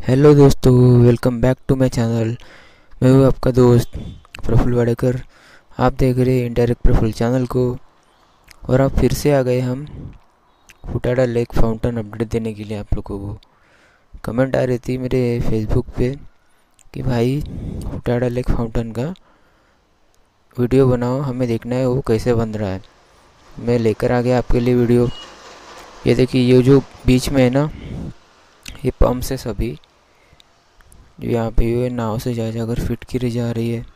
Hello दोस्तों, welcome back to my channel. मैं हूँ आपका दोस्त प्रफुल्ल वाडेकर। आप देख रहे हैं इनडायरेक्ट प्रफुल्ल चैनल को। और आप फिर से आ गए हम फुटाड़ा लेक फाउंटेन अपडेट देने के लिए। आप लोगों को कमेंट आ रही थी मेरे फेसबुक पे कि भाई फुटाड़ा लेक फाउंटेन का वीडियो बनाओ, हमें देखना है वो कैसे बन रहा है। मैं लेकर आ गया आपके लिए वीडियो। ये देखिए, ये जो बीच में है ना, ये पंप से सभी जो यहाँ पे ये नाव से जा जाकर फिटकरी जा रही है।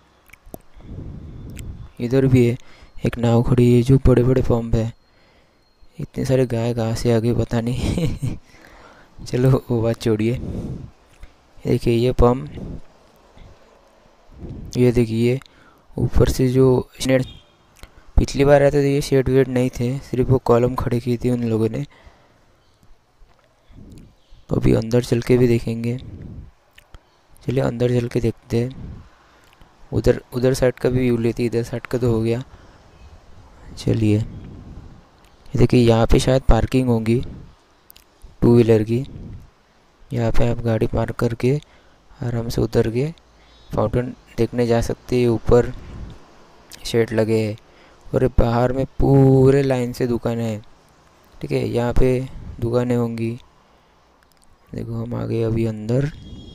इधर भी है एक नाव खड़ी है, जो बड़े बड़े पंप है। इतने सारे गाय कहाँ से आ गए पता नहीं। चलो वो बात छोड़िए। देखिए ये पंप, ये देखिए ऊपर से जो शेड, पिछली बार आए थे तो ये शेड वेड नहीं थे, सिर्फ वो कॉलम खड़े की थी उन लोगों ने। तो अभी अंदर चल के भी देखेंगे। चलिए अंदर चल के देखते हैं। उधर उधर साइड का भी व्यू लेती, इधर साइड का तो हो गया। चलिए ये देखिए, यहाँ पे शायद पार्किंग होगी टू व्हीलर की। यहाँ पे आप गाड़ी पार्क करके आराम से उतर के फाउंटेन देखने जा सकते हैं। ऊपर शेड लगे हैं और बाहर में पूरे लाइन से दुकानें हैं। ठीक है, यहाँ पे दुकानें होंगी। देखो हम आ गए अभी अंदर।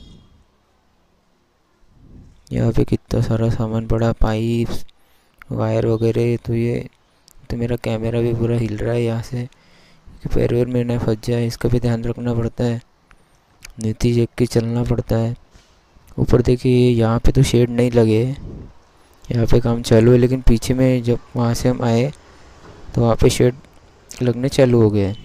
यहाँ पे कितना सारा सामान पड़ा, पाइप्स, वायर वगैरह। तो ये तो मेरा कैमरा भी पूरा हिल रहा है यहाँ से कि पैर वैर में ना फंस जाए, इसका भी ध्यान रखना पड़ता है। नीति देख के चलना पड़ता है। ऊपर देखिए यहाँ पे तो शेड नहीं लगे, यहाँ पे काम चालू है। लेकिन पीछे में जब वहाँ से हम आए तो वहाँ पे शेड लगने चालू हो गए।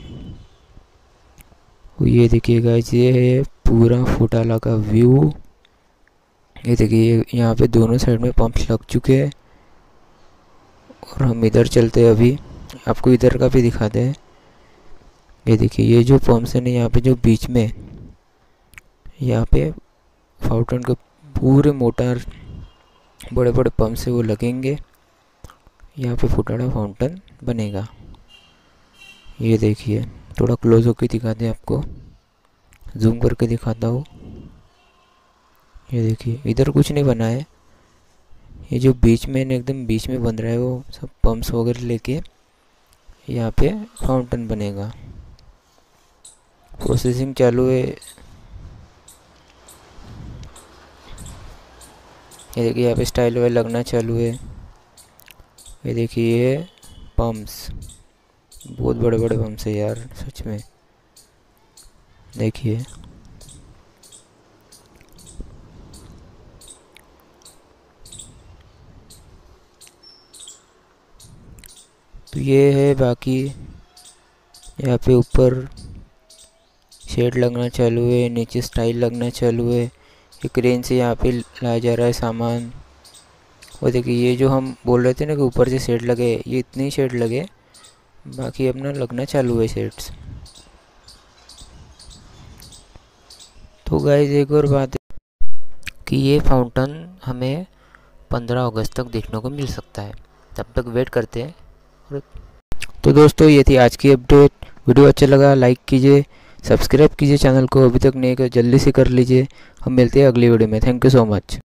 ये देखिए गाइस, ये है पूरा फुटाला का व्यू। ये देखिए यहाँ पे दोनों साइड में पंप लग चुके हैं। और हम इधर चलते हैं, अभी आपको इधर का भी दिखाते हैं। ये देखिए ये जो पंप्स है ना, यहाँ पे जो बीच में, यहाँ पे फाउंटेन के पूरे मोटर बड़े बड़े पंप से वो लगेंगे। यहाँ पे फुटाड़ा फाउंटेन बनेगा। ये देखिए थोड़ा क्लोज होकर दिखाते हैं आपको, जूम करके दिखाता हूँ। ये देखिए इधर कुछ नहीं बना है, ये जो बीच में एकदम बीच में बन रहा है वो सब पंप्स वगैरह लेके यहाँ पे फाउंटेन बनेगा। प्रोसेसिंग चालू है। ये देखिए यहाँ पे स्टाइल वाइल लगना चालू है। ये देखिए ये पंप्स, बहुत बड़े बड़े पंप्स है यार सच में। देखिए तो ये है। बाकी यहाँ पे ऊपर शेड लगना चालू है, नीचे स्टाइल लगना चालू है। ये क्रेन से यहाँ पे लाया जा रहा है सामान। और देखिए ये जो हम बोल रहे थे ना कि ऊपर से शेड लगे, ये इतने ही शेड लगे, बाकी अपना लगना चालू है शेड्स। तो गाइस एक और बात है कि ये फाउंटेन हमें 15 अगस्त तक देखने को मिल सकता है, तब तक वेट करते हैं। तो दोस्तों ये थी आज की अपडेट। वीडियो अच्छा लगा लाइक कीजिए, सब्सक्राइब कीजिए चैनल को, अभी तक नहीं कर जल्दी से कर लीजिए। हम मिलते हैं अगली वीडियो में। Thank you so much.